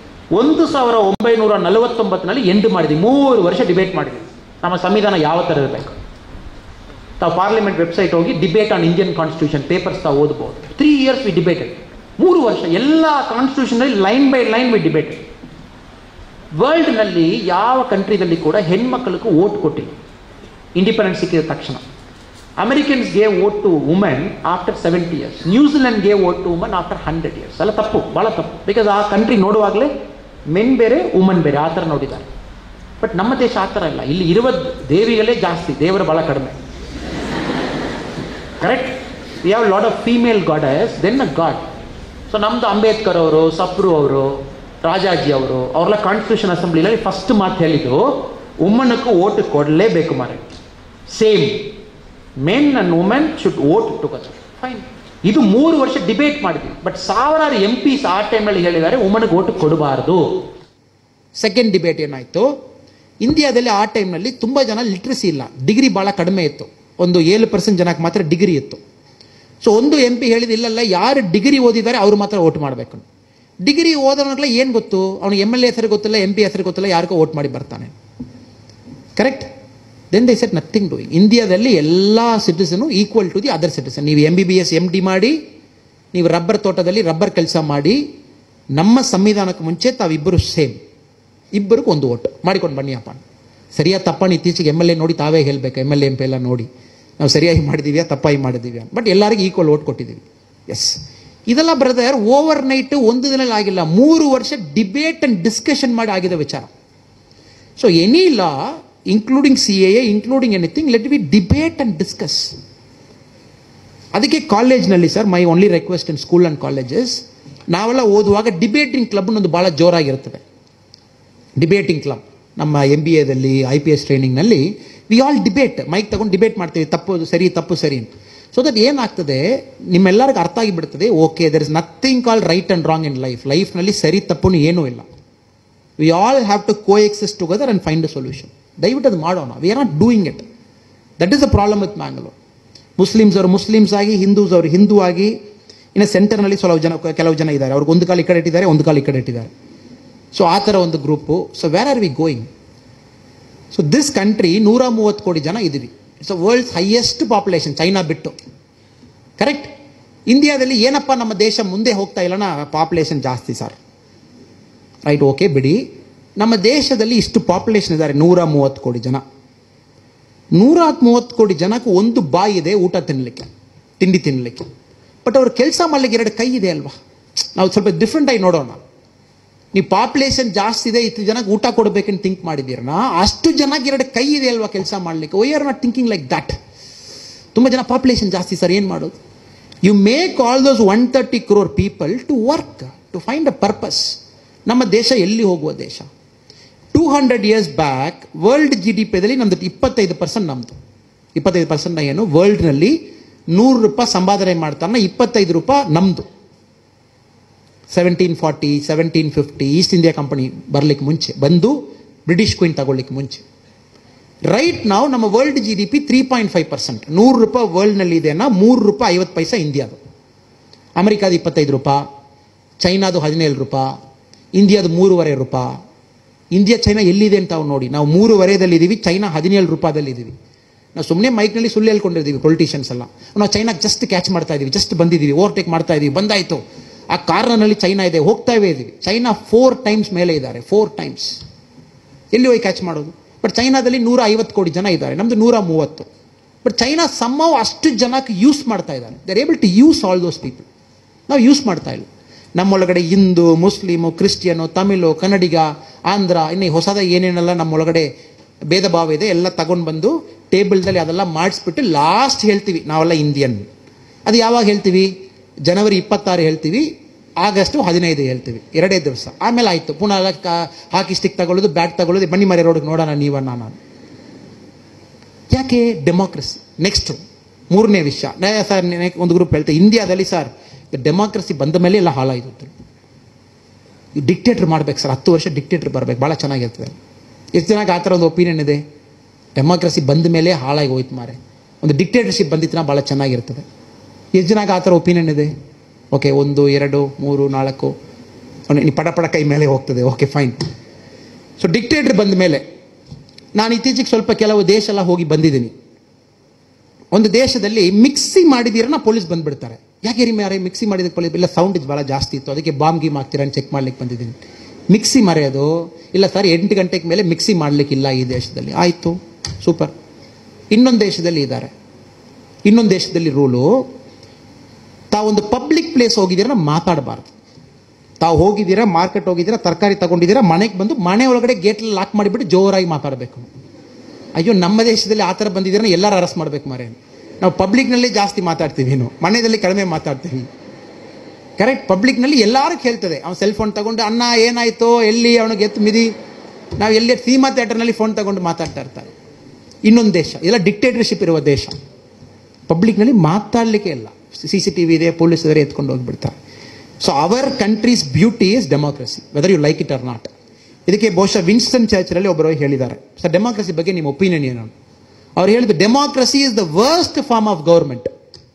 1949ನಲ್ಲಿ ಎಂಡ್ ಮಾಡಿದ್ವಿ. 3 ವರ್ಷ ಡಿಬೇಟ್ ಮಾಡಿದ್ವಿ ನಮ್ಮ ಸಂವಿಧಾನ ಯಾವ ಥರ ಇರಬೇಕು. ತಾವು ಪಾರ್ಲಿಮೆಂಟ್ ವೆಬ್ಸೈಟ್ ಹೋಗಿ debate on Indian constitution papers ತಾವು ಓದ್ಬೋದು. 3 years ವಿ ಡಿಬೇಟೆಡ್. 3 ವರ್ಷ ಎಲ್ಲ ಕಾನ್ಸ್ಟಿಟ್ಯೂಷನಲ್ಲಿ line by line we debated. ವರ್ಲ್ಡ್ನಲ್ಲಿ ಯಾವ ಕಂಟ್ರಿದಲ್ಲಿ ಕೂಡ ಹೆಣ್ಮಕ್ಳಿಗೂ ವೋಟ್ ಕೊಟ್ಟಿಲ್ಲ ಇಂಡಿಪೆಂಡೆನ್ಸ್ ಸಿಕ್ಕಿದ ತಕ್ಷಣ. Americans gave vote to women after 70 years. New Zealand gave vote to women after 100 years. ಅಲ್ಲ, ತಪ್ಪು, ಭಾಳ ತಪ್ಪು. ಬಿಕಾಸ್ ಆ ಕಂಟ್ರಿ ನೋಡುವಾಗಲೇ ಮೆನ್ ಬೇರೆ ವುಮೆನ್ ಬೇರೆ ಆ ಥರ ನೋಡಿದ್ದಾರೆ. ಬಟ್ ನಮ್ಮ ದೇಶ ಆ ಥರ ಇಲ್ಲ. ಇಲ್ಲಿ ಇರುವ ದೇವಿಗಳೇ ಜಾಸ್ತಿ, ದೇವರು ಭಾಳ ಕಡಿಮೆ. Correct? We have lot of female goddess then a god. So ನಮ್ಮದು ಅಂಬೇಡ್ಕರ್ ಅವರು, ಸಪ್ರು ಅವರು, ರಾಜಾಜಿ ಅವರು, ಅವರೆಲ್ಲ ಕಾನ್ಸ್ಟಿಟ್ಯೂಷನ್ ಅಸೆಂಬ್ಲಿನಲ್ಲಿ ಫಸ್ಟ್ ಮಾತು ಹೇಳಿದ್ದು, ವುಮನ್ಗೂ ವೋಟ್ ಕೊಡಲೇಬೇಕು ಮಾರೆ. Same men and women should vote together. Fine. ಇದು 3 ವರ್ಷ ಡಿಬೇಟ್ ಮಾಡಿದ್ವಿ. ಬಟ್ 1000 MPs ಆ ಟೈಮಲ್ಲಿ ಹೇಳಿದ್ದಾರೆ ವುಮನ್ಗೆ ವೋಟ್ ಕೊಡಬಾರ್ದು. ಸೆಕೆಂಡ್ ಡಿಬೇಟ್ ಏನಾಯಿತು, ಇಂಡಿಯಾದಲ್ಲಿ ಆ ಟೈಮ್ನಲ್ಲಿ ತುಂಬ ಜನ ಲಿಟ್ರಸಿ ಇಲ್ಲ, ಡಿಗ್ರಿ ಭಾಳ ಕಡಿಮೆ ಇತ್ತು. ಒಂದು 7% ಜನಕ್ಕೆ ಮಾತ್ರ ಡಿಗ್ರಿ ಇತ್ತು. ಸೊ ಒಂದು MP ಹೇಳಿದ, ಇಲ್ಲಲ್ಲ, ಯಾರು ಡಿಗ್ರಿ ಓದಿದ್ದಾರೆ ಅವರು ಮಾತ್ರ ವೋಟ್ ಮಾಡಬೇಕು. ಡಿಗ್ರಿ ಓದೋನಾಗಲೇ ಏನು ಗೊತ್ತು, ಅವನಿಗೆ MLA ಹೆಸರು ಗೊತ್ತಿಲ್ಲ, MP ಹೆಸರು ಗೊತ್ತಿಲ್ಲ, ಯಾರಿಗೋ ವೋಟ್ ಮಾಡಿ ಬರ್ತಾನೆ. Correct? Then they set nothing doing. ಇಂಡಿಯಾದಲ್ಲಿ ಎಲ್ಲ citizen equal to the other citizen. ನೀವು MBBS MD ಮಾಡಿ, ನೀವು ರಬ್ಬರ್ ತೋಟದಲ್ಲಿ ರಬ್ಬರ್ ಕೆಲಸ ಮಾಡಿ, ನಮ್ಮ ಸಂವಿಧಾನಕ್ಕೆ ಮುಂಚೆ ತಾವಿಬ್ಬರು ಸೇಮ್, ಇಬ್ಬರಿಗೂ ಒಂದು ವೋಟ್ ಮಾಡಿಕೊಂಡು ಬನ್ನಿ ಅಪ್ಪ. ಸರಿಯಾಗಿ ತಪ್ಪನ್ನು ಇತ್ತೀಚೆಗೆ MLA ನೋಡಿ ತಾವೇ ಹೇಳಬೇಕು, MLA MP ಎಲ್ಲ ನೋಡಿ ನಾವು ಸರಿಯಾಗಿ ಮಾಡಿದ್ದೀವ್ಯಾ ತಪ್ಪಾಗಿ ಮಾಡಿದ್ದೀವ್ಯಾ. ಬಟ್ ಎಲ್ಲರಿಗೂ ಈಕ್ವಲ್ ವೋಟ್ ಕೊಟ್ಟಿದ್ದೀವಿ. ಎಸ್, ಇದೆಲ್ಲ ಬ್ರದರ್ ಓವರ್ ನೈಟ್ ಒಂದು ದಿನಲ್ಲಿ ಆಗಿಲ್ಲ, 3 ವರ್ಷ ಡಿಬೇಟ್ ಅಂಡ್ ಡಿಸ್ಕಷನ್ ಮಾಡಿ ಆಗಿದೆ ವಿಚಾರ. So any law including CAA, including anything, let we debate and discuss. ಅದಕ್ಕೆ ಕಾಲೇಜ್ನಲ್ಲಿ sir, my only request in school and colleges, ನಾವೆಲ್ಲ ಓದುವಾಗ ಡಿಬೇಟಿಂಗ್ ಕ್ಲಬ್ ಒಂದು ಭಾಳ ಜೋರಾಗಿರ್ತದೆ. ಡಿಬೇಟಿಂಗ್ ಕ್ಲಬ್ ನಮ್ಮ MBAದಲ್ಲಿ IPS ಟ್ರೈನಿಂಗ್ನಲ್ಲಿ ವಿ ಆಲ್ ಡಿಬೇಟ್, ಮೈಕ್ ತಗೊಂಡು ಡಿಬೇಟ್ ಮಾಡ್ತೀವಿ, ತಪ್ಪು ಸರಿ ತಪ್ಪು ಸರಿ. ಸೊ ದಟ್ ಏನಾಗ್ತದೆ, ನಿಮ್ಮೆಲ್ಲರಿಗೂ ಅರ್ಥ ಆಗಿಬಿಡ್ತದೆ, okay there is nothing call right and wrong in life. ಲೈಫ್ನಲ್ಲಿ ಸರಿ ತಪ್ಪು ಏನೂ ಇಲ್ಲ. We all have to coexist together and find a solution. ದಯವಿಟ್ಟು ಅದು ಮಾಡೋಣ. We are not doing it. That is the problem with Mangalore. Muslims ಆಗಿ, ಹಿಂದೂಸ್ ಅವರು ಹಿಂದೂ ಆಗಿ, ಇನ್ನು ಸೆಂಟರ್ನಲ್ಲಿ ಕೆಲವು ಜನ ಇದ್ದಾರೆ, ಅವ್ರಿಗೆ ಒಂದು ಕಾಲು ಈ ಕಡೆ ಇಟ್ಟಿದ್ದಾರೆ, ಒಂದು ಕಾಲು ಈ ಕಡೆ ಇಟ್ಟಿದ್ದಾರೆ. ಸೊ ಆ ಥರ ಒಂದು group. So where are we going? So this country 130 ಕೋಟಿ ಜನ ಇದ್ದೀವಿ. It's world's highest population, China ಬಿಟ್ಟು. ಕರೆಕ್ಟ್? ಇಂಡಿಯಾದಲ್ಲಿ ಏನಪ್ಪ ನಮ್ಮ ದೇಶ ಮುಂದೆ ಹೋಗ್ತಾ ಇಲ್ಲನ, ಪಾಪ್ಯುಲೇಷನ್ ಜಾಸ್ತಿ ಸರ್. ರೈಟ್, ಓಕೆ ಬಿಡಿ. ನಮ್ಮ ದೇಶದಲ್ಲಿ ಇಷ್ಟು ಪಾಪ್ಯುಲೇಷನ್ ಇದ್ದಾರೆ, 130 ಕೋಟಿ ಜನ. 130 ಕೋಟಿ ಜನಕ್ಕೆ ಒಂದು ಬಾಯಿ ಇದೆ ಊಟ ತಿನ್ನಲಿಕ್ಕೆ, ತಿಂಡಿ ತಿನ್ನಲಿಕ್ಕೆ. ಬಟ್ ಅವ್ರು ಕೆಲಸ ಮಾಡಲಿಕ್ಕೆ 2 ಕೈ ಇದೆ ಅಲ್ವಾ? ನಾವು ಸ್ವಲ್ಪ ಡಿಫ್ರೆಂಟ್ ಆಗಿ ನೋಡೋಣ. ನೀವು ಪಾಪ್ಯುಲೇಷನ್ ಜಾಸ್ತಿ ಇದೆ, ಇಷ್ಟು ಜನಕ್ಕೆ ಊಟ ಕೊಡಬೇಕಂತ ಥಿಂಕ್ ಮಾಡಿದ್ದೀರನ, ಅಷ್ಟು ಜನಕ್ಕೆ 2 ಕೈ ಇದೆ ಅಲ್ವಾ ಕೆಲಸ ಮಾಡಲಿಕ್ಕೆ? Why are not thinking like that? ತುಂಬ ಜನ ಪಾಪ್ಯುಲೇಷನ್ ಜಾಸ್ತಿ ಸರ್, ಏನು ಮಾಡೋದು? You make all those 130 crore people to work, to find a purpose. ನಮ್ಮ ದೇಶ ಎಲ್ಲಿ ಹೋಗುವ ದೇಶ? 200 years ಬ್ಯಾಕ್ ವರ್ಲ್ಡ್ GDPದಲ್ಲಿ ನಮ್ದು 25% ನಮ್ಮದು. 25% ಏನು? ವರ್ಲ್ಡ್ನಲ್ಲಿ 100 ರೂಪಾಯಿ ಸಂಪಾದನೆ ಮಾಡ್ತಾನೆ, 25 ರೂಪಾಯಿ ನಮ್ಮದು. 1740, 1750 ಈಸ್ಟ್ ಇಂಡಿಯಾ ಕಂಪನಿ ಬರಲಿಕ್ಕೆ ಮುಂಚೆ, ಬಂದು ಬ್ರಿಟಿಷ್ ಕ್ವೀನ್ ತಗೊಳ್ಳಿಕ್ಕೆ ಮುಂಚೆ. ರೈಟ್ ನಾವು ನಮ್ಮ ವರ್ಲ್ಡ್ GDP 3.5%. 100 ರೂಪಾಯಿ ವರ್ಲ್ಡ್ನಲ್ಲಿ ಇದೆ, 3 ರೂಪಾಯಿ 50 ಪೈಸೆ ಇಂಡಿಯಾದು. ಅಮೆರಿಕಾದ 25 ರೂಪಾಯಿ, ಚೈನಾದು 17 ರೂಪಾಯಿ, ಇಂಡಿಯಾದು 3.5 ರೂಪಾಯಿ. ಇಂಡಿಯಾ ಚೈನಾ ಎಲ್ಲಿದೆ ಅಂತ ನೋಡಿ. ನಾವು 3.5 ಚೈನಾ 17 ರೂಪಾಯಿದಲ್ಲಿದ್ದೀವಿ. ನಾವು ಸುಮ್ಮನೆ ಮೈಕ್ನಲ್ಲಿ ಸುಳ್ಳು ಹೇಳ್ಕೊಂಡಿದ್ದೀವಿ ಪೊಲಿಟಿಷಿಯನ್ಸ್ ಎಲ್ಲ. ನಾವು ಚೈನಾಗೆ ಜಸ್ಟ್ ಕ್ಯಾಚ್ ಮಾಡ್ತಾ ಇದ್ದೀವಿ, ಜಸ್ಟ್ ಬಂದಿದ್ದೀವಿ, ಓವರ್ಟೇಕ್ ಮಾಡ್ತಾ ಇದ್ದೀವಿ, ಬಂದಾಯಿತು. ಆ ಕಾರ್ನರ್ನಲ್ಲಿ ಚೈನಾ ಇದೆ, ಹೋಗ್ತಾವೇ ಇದ್ದೀವಿ. ಚೈನಾ 4 times ಮೇಲೆ ಇದ್ದಾರೆ, 4 times. ಎಲ್ಲಿ ಹೋಗಿ ಕ್ಯಾಚ್ ಮಾಡೋದು? ಬಟ್ ಚೈನಾದಲ್ಲಿ 150 ಕೋಟಿ ಜನ ಇದ್ದಾರೆ, ನಮ್ಮದು 130. ಬಟ್ ಚೈನಾ ಸಮ್ಮವ್ ಅಷ್ಟು ಜನಕ್ಕೆ ಯೂಸ್ ಮಾಡ್ತಾ ಇದ್ದಾರೆ. They are able to use all those people. ನಾವು ಯೂಸ್ ಮಾಡ್ತಾ ಇಲ್ಲ. ನಮ್ಮೊಳಗಡೆ ಹಿಂದೂ, ಮುಸ್ಲಿಮು, ಕ್ರಿಶ್ಚಿಯನು, ತಮಿಳು, ಕನ್ನಡಿಗ, ಆಂಧ್ರ, ಇನ್ನು ಹೊಸದ ಏನೇನೆಲ್ಲ ನಮ್ಮೊಳಗಡೆ ಭೇದ ಭಾವ ಇದೆ ಎಲ್ಲ ತಗೊಂಡು ಬಂದು ಟೇಬಲ್ದಲ್ಲಿ ಅದೆಲ್ಲ ಮಾಡಿಸ್ಬಿಟ್ಟು ಲಾಸ್ಟ್ ಹೇಳ್ತೀವಿ ನಾವೆಲ್ಲ ಇಂಡಿಯನ್. ಅದು ಯಾವಾಗ ಹೇಳ್ತೀವಿ? ಜನವರಿ 26 ಹೇಳ್ತೀವಿ, ಆಗಸ್ಟ್ 15 ಹೇಳ್ತೀವಿ, 2 ದಿವಸ. ಆಮೇಲೆ ಆಯಿತು, ಪುನಃ ಹಾಕಿ ಸ್ಟಿಕ್ ತಗೊಳ್ಳೋದು, ಬ್ಯಾಟ್ ತಗೊಳ್ಳೋದು, ಬನ್ನಿ ಮರೆ ರೋಡ್ಗೆ ನೋಡೋಣ ನೀವನ್ನ ನಾನು. ಯಾಕೆ? ಡೆಮಾಕ್ರಸಿ. ನೆಕ್ಸ್ಟ್ 3ನೇ ವಿಷಯ ಸರ್, ಒಂದು ಗ್ರೂಪ್ ಹೇಳ್ತೇವೆ ಇಂಡಿಯಾದಲ್ಲಿ ಸರ್ ಡೆಮಾಕ್ರಸಿ ಬಂದ ಮೇಲೆ ಎಲ್ಲ ಹಾಳಾಯಿತು. ಡಿಕ್ಟೇಟರ್ ಮಾಡ್ಬೇಕು ಸರ್, 10 ವರ್ಷ ಡಿಕ್ಟೇಟರ್ ಬರಬೇಕು, ಭಾಳ ಚೆನ್ನಾಗಿರ್ತದೆ. ಎಷ್ಟು ಜನಕ್ಕೆ ಆ ಥರ ಒಂದು ಒಪಿನಿಯನ್ ಇದೆ? ಡೆಮಾಕ್ರಸಿ ಬಂದ ಮೇಲೆ ಹಾಳಾಗಿ ಹೋಯ್ತು ಮಾರೆ, ಒಂದು ಡಿಕ್ಟೇಟರ್ಶಿಪ್ ಬಂದಿತ್ತು ಭಾಳ ಚೆನ್ನಾಗಿರ್ತದೆ. ಎಷ್ಟು ಜನಕ್ಕೆ ಆ ಥರ ಒಪಿನಿಯನ್ ಇದೆ? ಓಕೆ, 1, 2, 3, 4 ನೀ ಪಟ ಕೈ ಮೇಲೆ ಹೋಗ್ತದೆ. Okay fine. ಸೊ ಡಿಕ್ಟೇಟರ್ ಬಂದ ಮೇಲೆ ನಾನು ಇತ್ತೀಚೆಗೆ ಸ್ವಲ್ಪ ಕೆಲವು ದೇಶ ಎಲ್ಲ ಹೋಗಿ ಬಂದಿದ್ದೀನಿ. ಒಂದು ದೇಶದಲ್ಲಿ ಮಿಕ್ಸಿ ಮಾಡಿದ್ದೀರನ್ನ ಪೊಲೀಸ್ ಬಂದುಬಿಡ್ತಾರೆ. ಯಾಕೆ ರೀ ಮಾರೆ ಮಿಕ್ಸಿ ಮಾಡಿದ ಪೊಲೀಸ್? ಇಲ್ಲ ಸೌಂಡ್ ಭಾಳ ಜಾಸ್ತಿ ಇತ್ತು, ಅದಕ್ಕೆ ಬಾಂಬ್ ಗೀಮ್ ಆಗ್ತೀರ ಅಂತ ಚೆಕ್ ಮಾಡ್ಲಿಕ್ಕೆ ಬಂದಿದ್ದೀನಿ. ಮಿಕ್ಸಿ ಮರೆಯೋದು ಇಲ್ಲ ಸರ್, 8 ಗಂಟೆಗೆ ಮೇಲೆ ಮಿಕ್ಸಿ ಮಾಡಲಿಕ್ಕಿಲ್ಲ ಈ ದೇಶದಲ್ಲಿ. ಆಯಿತು, ಸೂಪರ್. ಇನ್ನೊಂದು ದೇಶದಲ್ಲಿ ಇದ್ದಾರೆ, ಇನ್ನೊಂದು ದೇಶದಲ್ಲಿ ರೂಲು, ತಾವೊಂದು ಪಬ್ಲಿಕ್ ಪ್ಲೇಸ್ ಹೋಗಿದ್ದೀರ ಮಾತಾಡಬಾರ್ದು. ತಾವು ಹೋಗಿದ್ದೀರಾ, ಮಾರ್ಕೆಟ್ ಹೋಗಿದ್ದೀರಾ, ತರಕಾರಿ ತಗೊಂಡಿದ್ದೀರಾ, ಮನೆಗೆ ಬಂದು ಮನೆ ಒಳಗಡೆ ಗೇಟ್ಲ್ಲಿ ಲಾಕ್ ಮಾಡಿಬಿಟ್ಟು ಜೋರಾಗಿ ಮಾತಾಡಬೇಕು. ಅಯ್ಯೋ, ನಮ್ಮ ದೇಶದಲ್ಲಿ ಆ ಥರ ಬಂದಿದ್ದೀರ ಎಲ್ಲರೂ ಅರೆಸ್ಟ್ ಮಾಡಬೇಕು ಮಾರೆ. ನಾವು ಪಬ್ಲಿಕ್ನಲ್ಲಿ ಜಾಸ್ತಿ ಮಾತಾಡ್ತೀವಿ, ಮನೆಯಲ್ಲಿ ಕಡಿಮೆ ಮಾತಾಡ್ತೀವಿ. ಕರೆಕ್ಟ್? ಪಬ್ಲಿಕ್ನಲ್ಲಿ ಎಲ್ಲರೂ ಕೇಳ್ತದೆ. ಅವ್ನು ಸೆಲ್ ಫೋನ್ ತಗೊಂಡು ಅಣ್ಣ ಏನಾಯಿತೋ, ಎಲ್ಲಿ ಅವನಿಗೆ ಎತ್ತು ಮಿದಿ, ನಾವು ಎಲ್ಲಿ ಸಿನಿಮಾ ಥಿಯೇಟರ್ನಲ್ಲಿ ಫೋನ್ ತಗೊಂಡು ಮಾತಾಡ್ತಾ ಇರ್ತಾರೆ. ಇನ್ನೊಂದು ದೇಶ ಎಲ್ಲ ಡಿಕ್ಟೇಟರ್ಶಿಪ್ ಇರುವ ದೇಶ, ಪಬ್ಲಿಕ್ನಲ್ಲಿ ಮಾತಾಡಲಿಕ್ಕೆ ಇಲ್ಲ, CCTV ಇದೆ, ಪೊಲೀಸ್ ಇದ್ದಾರೆ, ಎತ್ಕೊಂಡು ಹೋಗಿಬಿಡ್ತಾರೆ. So our country's beauty is democracy, whether you like it or not. ಇದಕ್ಕೆ ಬಹುಶಃ ವಿನ್ಸ್ಟನ್ ಚರ್ಚಿಲಲ್ಲಿ ಒಬ್ಬರು ಹೇಳಿದ್ದಾರೆ, ಸರ್ ಡೆಮಾಕ್ರಸಿ ಬಗ್ಗೆ ನಿಮ್ಮ ಒಪಿನಿಯನ್ ಏನು? ಅವ್ರು ಹೇಳಿದ್ರು democracy is the worst form of government,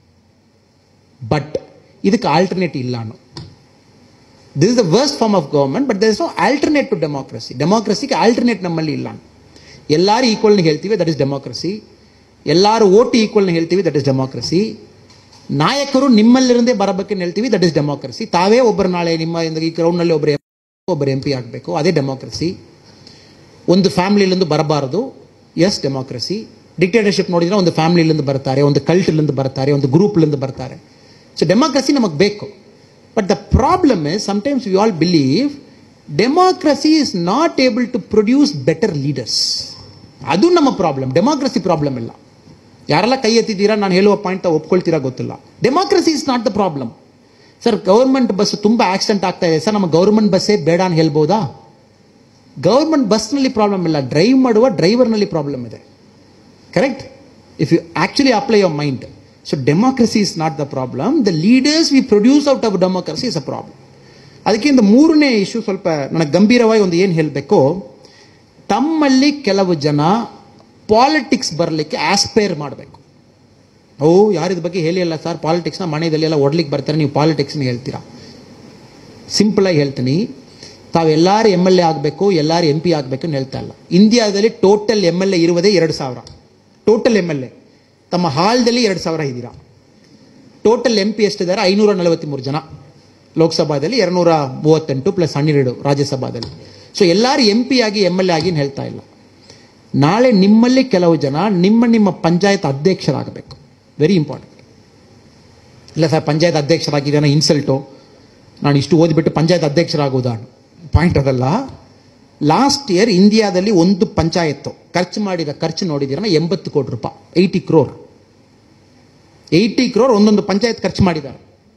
but ಇದಕ್ಕೆ ಆಲ್ಟರ್ನೇಟ್ ಇಲ್ಲ ಅನ್ನೋ. This is the worst form of government, but there is no alternate to democracy. ಡೆಮಾಕ್ರಸಿಗೆ ಆಲ್ಟರ್ನೇಟ್ ನಮ್ಮಲ್ಲಿ ಇಲ್ಲ. ಎಲ್ಲರೂ ಈಕ್ವಲ್ನ ಹೇಳ್ತೀವಿ, ದಟ್ ಇಸ್ ಡೆಮಾಕ್ರಸಿ. ಎಲ್ಲರೂ ಓಟ್ ಈಕ್ವಲ್ನ ಹೇಳ್ತೀವಿ, ದಟ್ ಇಸ್ ಡೆಮಾಕ್ರಸಿ. ನಾಯಕರು ನಿಮ್ಮಲ್ಲಿರಂದೇ ಬರಬೇಕನ್ನು ಹೇಳ್ತೀವಿ, ದಟ್ ಇಸ್ ಡೆಮಾಕ್ರಸಿ. ತಾವೇ ಒಬ್ಬರು ನಾಳೆ ನಿಮ್ಮ ಈ ಗ್ರೌಂಡ್ನಲ್ಲಿ ಒಬ್ಬರು MP ಆಗಬೇಕು, ಅದೇ ಡೆಮಾಕ್ರಸಿ. ಒಂದು ಫ್ಯಾಮಿಲಿಲಿಂದ ಬರಬಾರದು, ಎಸ್ ಡೆಮಾಕ್ರಸಿ. ಡಿಕ್ಟೇಟರ್ಶಿಪ್ ನೋಡಿದ್ರೆ ಒಂದು ಫ್ಯಾಮಿಲಿಲಿಂದ ಬರ್ತಾರೆ, ಒಂದು ಕಲ್ಟ್ಲಿಂದ ಬರ್ತಾರೆ, ಒಂದು ಗ್ರೂಪ್ಲಿಂದ ಬರ್ತಾರೆ. ಸೊ ಡೆಮಾಕ್ರಸಿ ನಮಗೆ ಬೇಕು. But the problem is, sometimes we all believe democracy is not able to produce better leaders. ಅದು ನಮ್ಮ ಪ್ರಾಬ್ಲಮ್. ಡೆಮಾಕ್ರಸಿ ಪ್ರಾಬ್ಲಮ್ ಇಲ್ಲ. ಯಾರೆಲ್ಲ ಕೈ ಎತ್ತಿದ್ದೀರಾ, ನಾನು ಹೇಳುವ ಪಾಯಿಂಟ್ ಒಪ್ಕೊಳ್ತೀರಾ ಗೊತ್ತಿಲ್ಲ. Democracy is not the problem. Sir, government bus ತುಂಬ ಆಕ್ಸಿಡೆಂಟ್ ಆಗ್ತಾ ಇದೆ ಸರ್, ನಮ್ಮ ಗೌರ್ಮೆಂಟ್ ಬಸ್ಸೇ ಬೇಡ ಅಂತ ಹೇಳ್ಬೋದಾ? ಗೌರ್ಮೆಂಟ್ ಬಸ್ನಲ್ಲಿ ಪ್ರಾಬ್ಲಮ್ ಇಲ್ಲ, ಡ್ರೈವ್ ಮಾಡುವ ಡ್ರೈವರ್ನಲ್ಲಿ ಪ್ರಾಬ್ಲಮ್ ಇದೆ. Correct? If you actually apply your mind. So democracy is not the problem, the leaders we produce out of democracy is a problem. ಅದಕ್ಕಿಂತ ಮೂರನೇ ಇಶ್ಯೂ ಸ್ವಲ್ಪ ನನಗೆ ಗಂಭೀರವಾಗಿ ಒಂದು ಏನು ಹೇಳಬೇಕು, ತಮ್ಮಲ್ಲಿ ಕೆಲವು ಜನ ಪಾಲಿಟಿಕ್ಸ್ ಬರಲಿಕ್ಕೆ ಆಸ್ಪೈರ್ ಮಾಡಬೇಕು. ಯಾರಿದ ಬಗ್ಗೆ ಹೇಳಿಲ್ಲ ಸರ್, ಪಾಲಿಟಿಕ್ಸ್ನ ಮನೆಯಲ್ಲಿ ಎಲ್ಲ ಒಡ್ಲಿಕ್ಕೆ ಬರ್ತಾರೆ, ನೀವು ಪಾಲಿಟಿಕ್ಸ್ನ ಹೇಳ್ತೀರಾ. ಸಿಂಪಲಾಗಿ ಹೇಳ್ತೀನಿ, ತಾವೆಲ್ಲರೂ MLA ಆಗಬೇಕು, ಎಲ್ಲರೂ MP ಆಗಬೇಕು ಅಂತ ಹೇಳ್ತಾ ಇಲ್ಲ. ಇಂಡಿಯಾದಲ್ಲಿ ಟೋಟಲ್ MLA ಇರುವುದೇ 2000. ಟೋಟಲ್ MLA ತಮ್ಮ ಹಾಲ್ದಲ್ಲಿ 2000 ಇದ್ದೀರಾ. ಟೋಟಲ್ MP ಎಷ್ಟಿದ್ದಾರೆ? 543 ಜನ. ಲೋಕಸಭಾದಲ್ಲಿ 238 ಪ್ಲಸ್ 12 ರಾಜ್ಯಸಭಾದಲ್ಲಿ. ಸೊ ಎಲ್ಲರೂ MP ಆಗಿ MLA ಆಗಿ ಹೇಳ್ತಾ ಇಲ್ಲ. ನಾಳೆ ನಿಮ್ಮಲ್ಲಿ ಕೆಲವು ಜನ ನಿಮ್ಮ ಪಂಚಾಯತ್ ಅಧ್ಯಕ್ಷರಾಗಬೇಕು. Very important. ಇಲ್ಲ ಸರ್, ಪಂಚಾಯತ್ ಅಧ್ಯಕ್ಷರಾಗಿದ್ದಾನೆ ಇನ್ಸಲ್ಟು, ನಾನು ಇಷ್ಟು ಓದಿಬಿಟ್ಟು ಪಂಚಾಯತ್ ಅಧ್ಯಕ್ಷರಾಗೋದಾ? ಪಾಯಿಂಟ್ ಅದಲ್ಲ. ಲಾಸ್ಟ್ ಇಯರ್ ಇಂಡಿಯಾದಲ್ಲಿ ಒಂದು ಪಂಚಾಯತ್ತು ಖರ್ಚು ಮಾಡಿದ ಖರ್ಚು ನೋಡಿದ್ದೀರ 80 ಕೋಟಿ ರೂಪಾಯಿ. 80 crore 80 crore ಒಂದೊಂದು ಪಂಚಾಯತ್ ಖರ್ಚು ಮಾಡಿದ್ದಾರೆ.